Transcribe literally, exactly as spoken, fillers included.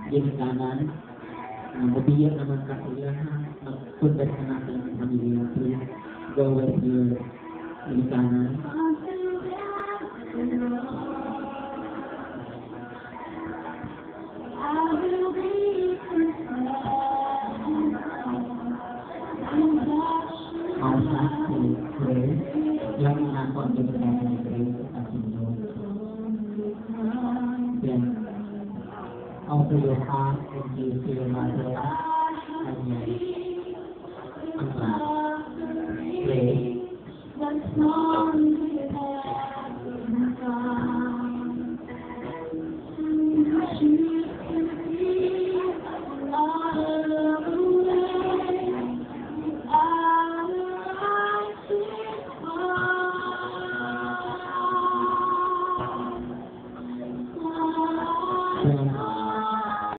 ginaganan. Uh, Mabiyak naman ka sila ha. Mag-contact na natin ang pamilya. Please go with your ginaganan. Ang sakti, praise. Lang na ako ang ginaganan ng praise at Lord. Then, open your heart and give to your mother. And then, ang lahat. Pray.